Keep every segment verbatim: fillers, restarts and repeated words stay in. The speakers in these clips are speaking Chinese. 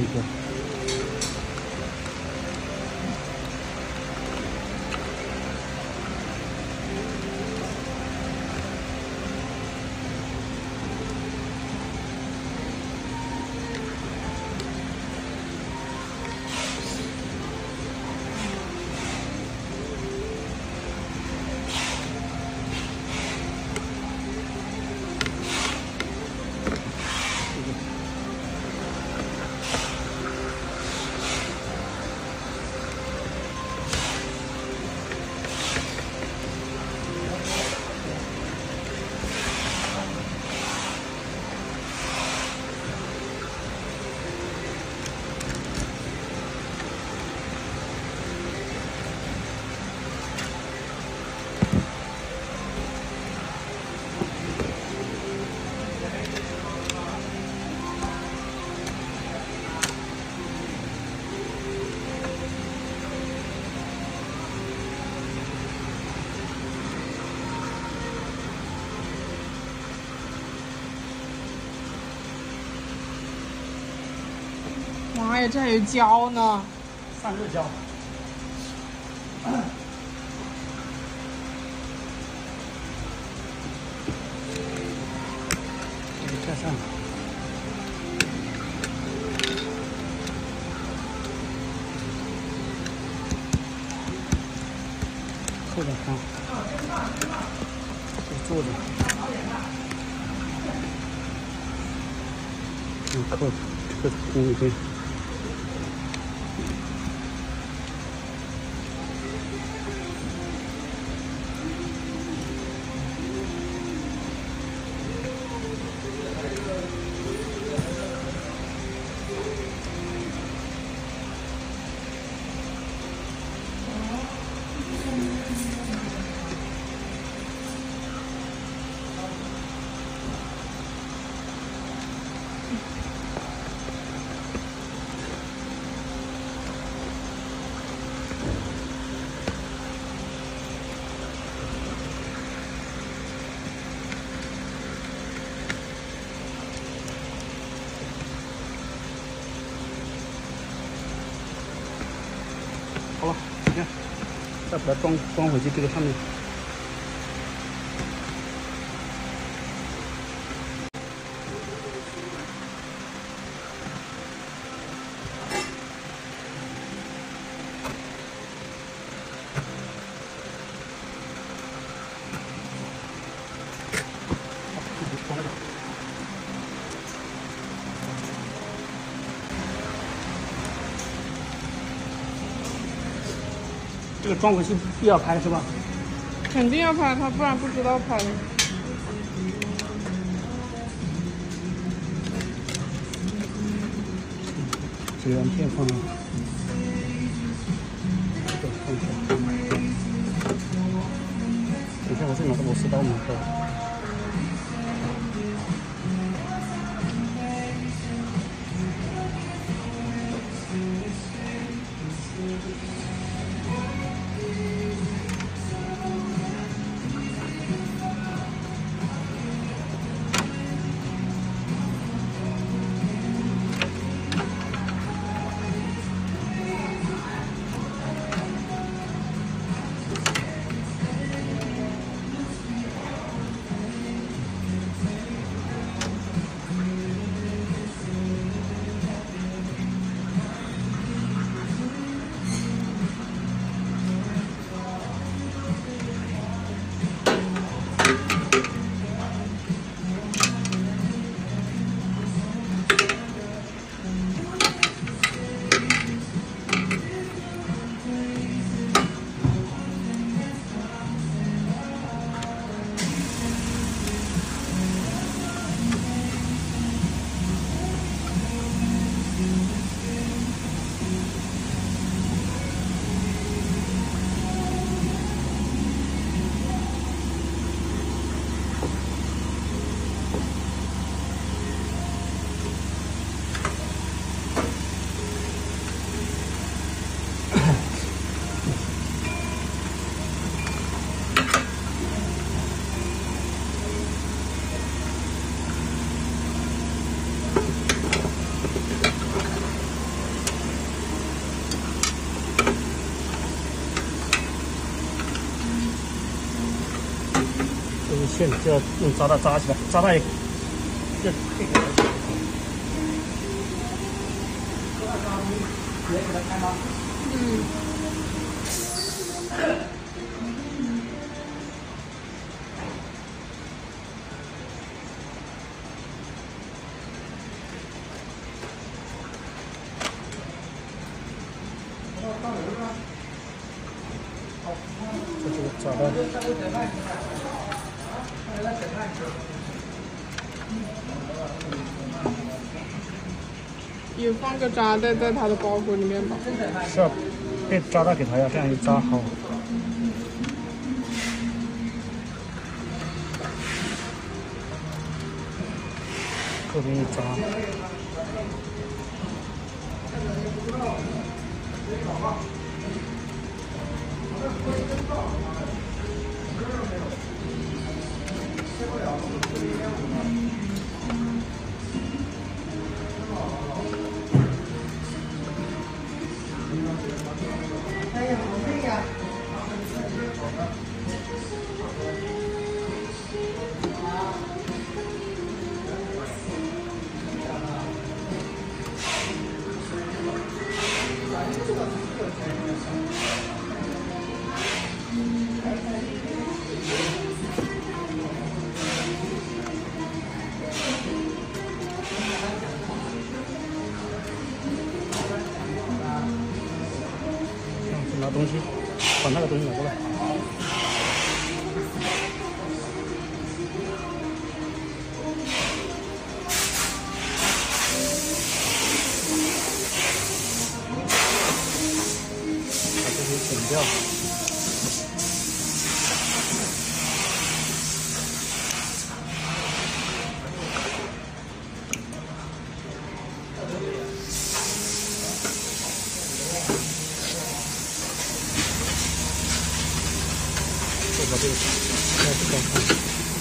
个。 妈呀，这还有胶呢！ 散热胶。这个盖上了。扣点看，这坐着。嗯，扣这个空一点。好了，你看，再把它装装回去这个上面。这个装回去必要拍是吧？ 肯定要拍它，不然不知道拍。 这个片放，这个放一下。等一下，我再拿个螺丝刀嘛。 个线就要用扎带扎起来，扎带这这个也给它开吗？ 嗯。 这是扎带。 也放个扎带在它的包裹里面吧。 是啊，被扎带给它呀，这样一扎好。这边一扎。 哎呀，好累呀！ 拿东西，把那个东西拿过来。把这些剪掉。把这个开始搞开。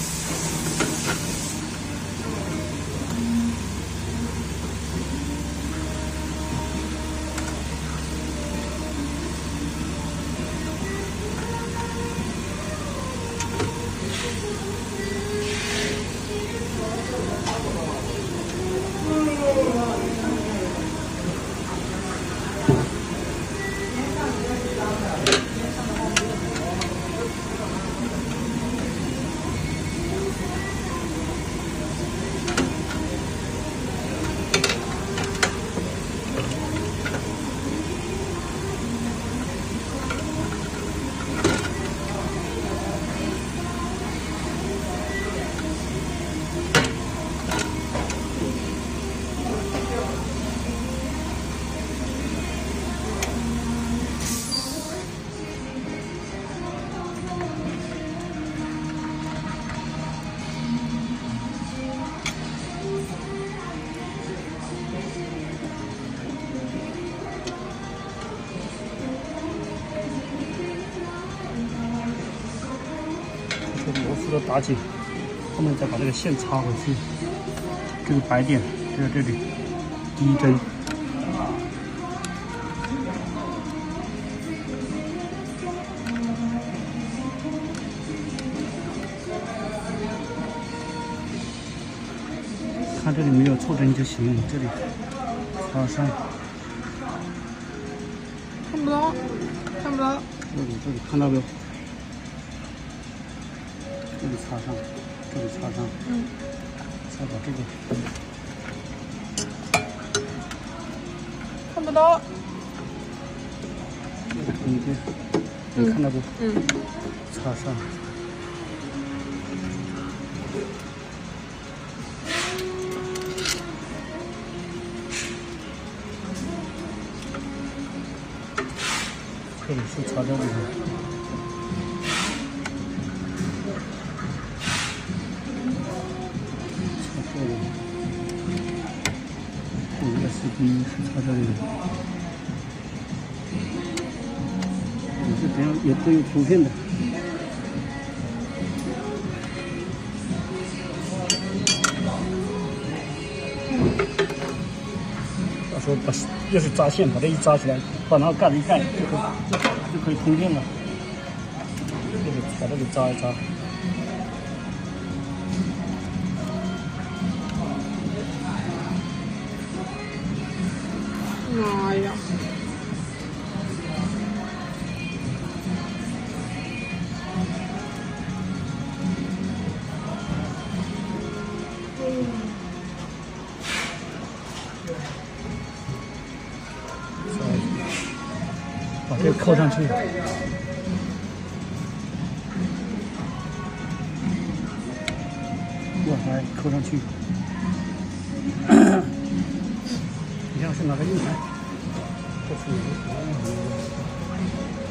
螺丝都打紧，后面再把这个线插回去。这个白点就在这里，第一针。看这里没有错针就行，这里插上。 看不到，看不到。 这里这里看到没有？这里插上，这里插上， 嗯， 再把这个看不到， 这个中间，你看到不？ 嗯， 插上，这里是插在这里。这个视频是插这里的，也是这样，也都有图片的。到时候把又是扎线，把这一扎起来，把那个盖子一盖，就可以就就可以通电了。这里把这里扎一扎。 妈呀！ 把这个扣上去。哇，来扣上去。你看是哪个硬盘？这是。